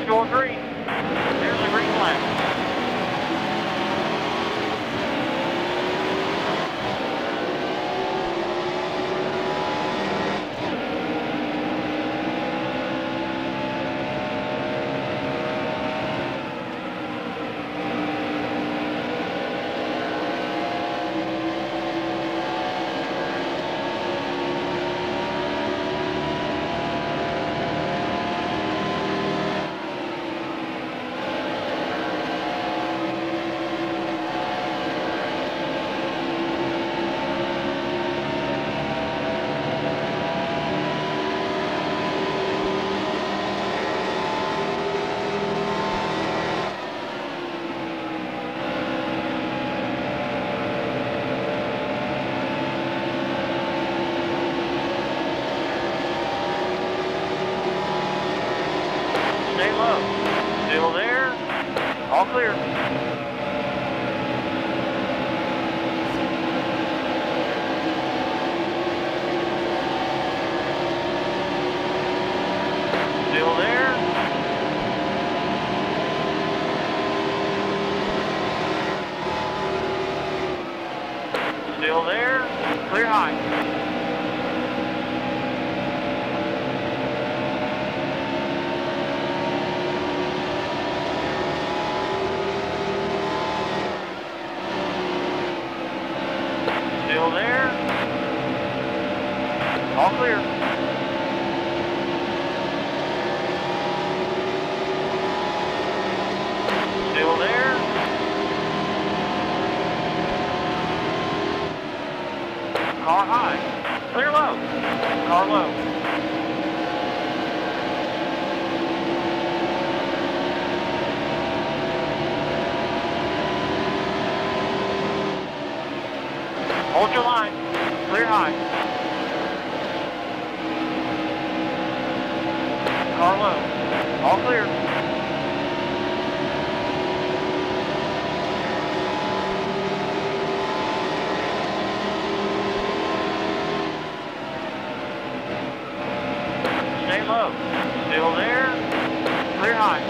going green. There's the green flag. Stay low. Still there. All clear. Still there. Still there. Clear high. Still there. All clear. Still there. Car high. Clear low. Car low. Hold your line. Clear high. Car low. All clear. Stay low. Still there. Clear high.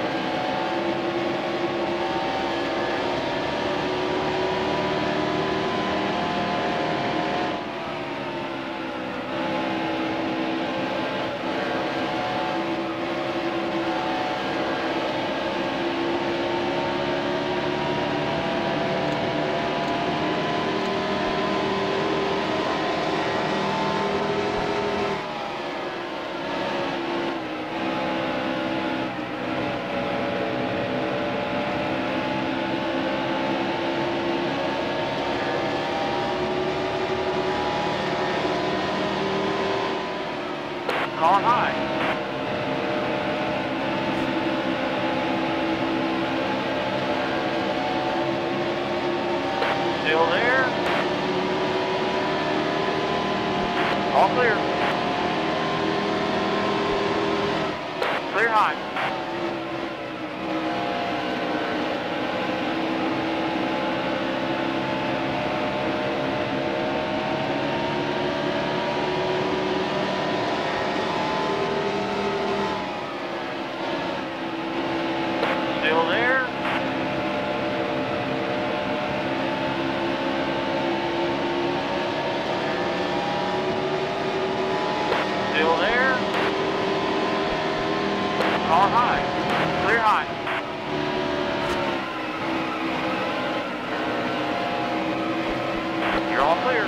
Car high. Still there. All clear. Clear high. Still there. Still there. Car high. Clear high. You're all clear.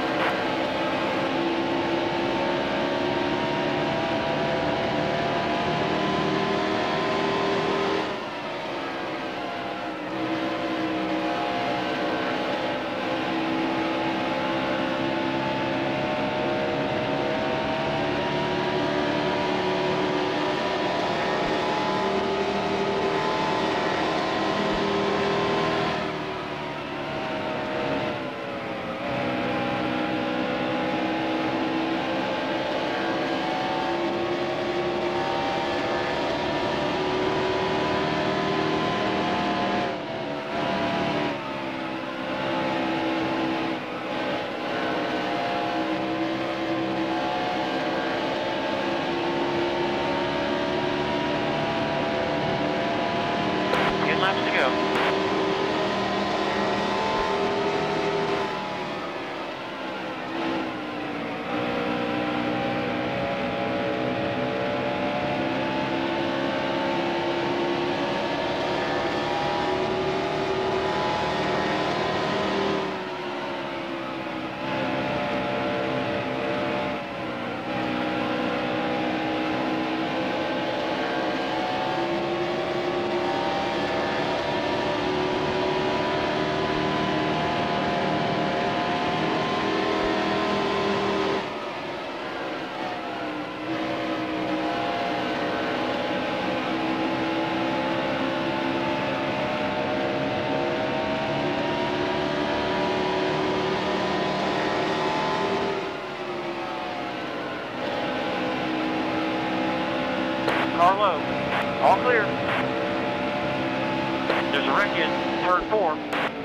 Car low. All clear. There's a wreck in turn 4.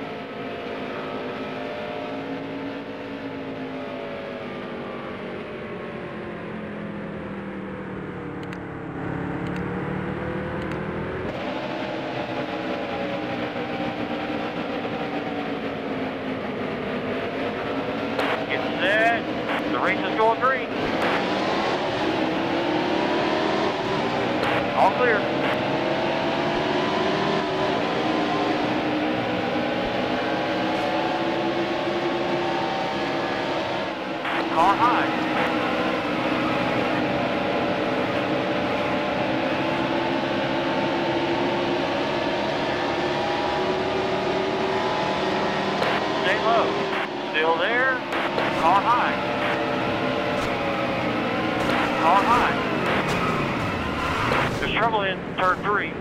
Get set. The race is going green. All clear. Car high. Stay low. Still there. Car high. Car high. There's trouble in turn 3.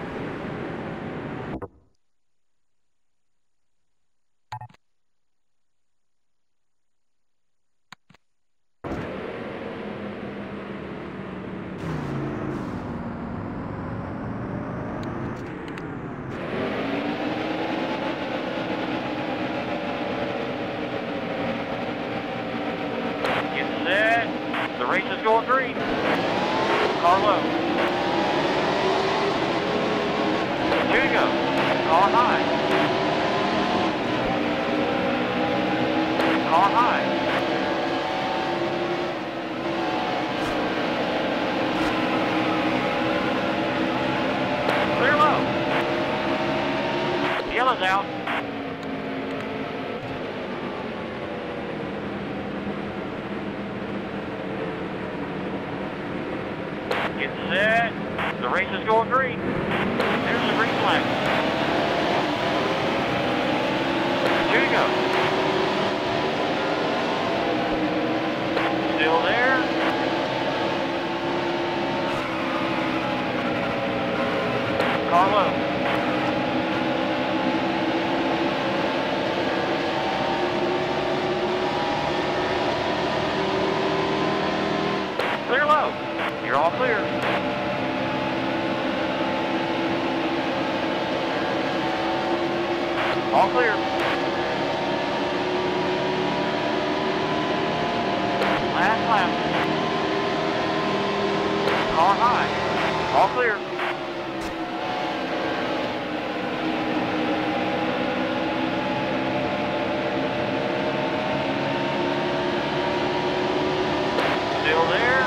Get set. The race is going green. Car low. 2 to go. Car high. Car high. Clear low. Yellow's out. Get set. The race is going green. There's the green flag. 2 to go. Still there. Car low. Clear low. You're all clear. All clear. Last lap. Car high. All clear. Still there.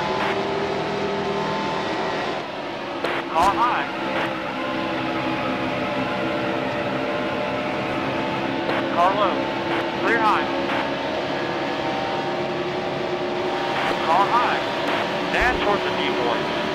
Car high. Car low. Clear high. Car high. That's towards the viewpoint.